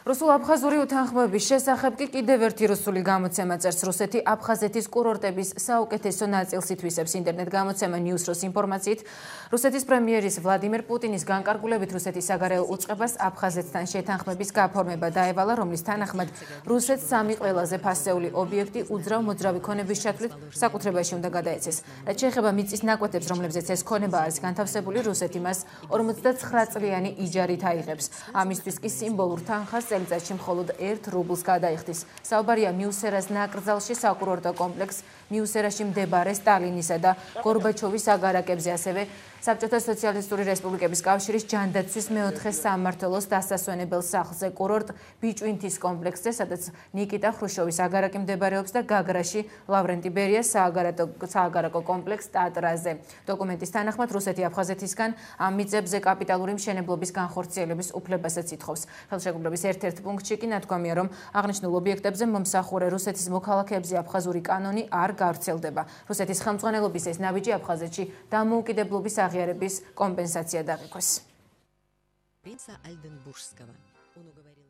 რუსულ-აფხაზური უთანხმოების შესახებ კი კიდევ ერთი რუსული გამოცემა წერს. რუსეთი აფხაზეთის კურორტების საუკეთესო ნაწილს ითვისებს. ინტერნეტ გამოცემა News.ro-ს ინფორმაციით, რუსეთის პრემიერის ვლადიმერ პუტინის განკარგულებით რუსეთის საგარეო უწყებას აფხაზეთთან შეთანხმების გაფორმება დაევალა, რომლის თანახმად რუსეთს სამი ყველაზე ფასეული ობიექტი უძრავ-მოძრავი ქონების ჩათვლით საკუთრებაში უნდა გადაეცეს. რაც შეეხება მიწის ნაკვეთებს, რომლებზეც ეს ქონება არის განთავსებული, რუსეთი მას 59 წლიანი იჯარით აიღებს. ამისთვის კი სიმბოლურ თანხას წელიწადში მხოლოდ 1 რუბლს გადაიხდის. საუბარია მიუსერას ნაკრძალში, საკურორტო კომპლექს მიუსერაში მდებარე სტალინისა და გორბაჩოვის აგარაკებზე, ასევე საბჭოთა სოციალისტური რესპუბლიკების კავშირის ჯანდაცვის მეოთხე სამმართველოს დასასვენებელ სახლზე, კურორტ ბიჭვინთის კომპლექსზე, სადაც ნიკიტა ხრუშოვის აგარაკი მდებარეობს და გაგრაში ლავრენტი ბერიას სააგარაკო კომპლექს ტატრაზე. დოკუმენტის თანახმად რუსეთი აფხაზეთისგან ამ მიწებზე კაპიტალური მშენებლობის განხორციელების უფლებასაც ითხოვს. ხელშეკრულების ერთ-ერთ პუნქტში კი ნათქვამია, რომ აღნიშნულ ობიექტებზე მომსახურე რუსეთის მოქალაქეებზე აფხაზური კანონი არ გავრცელდება. რუსეთის ხელმძღვანელობის ეს ნაბიჯი აფხაზეთში დამოუკიდებლობის აღიარების კომპენსაცია დაღიქვეს.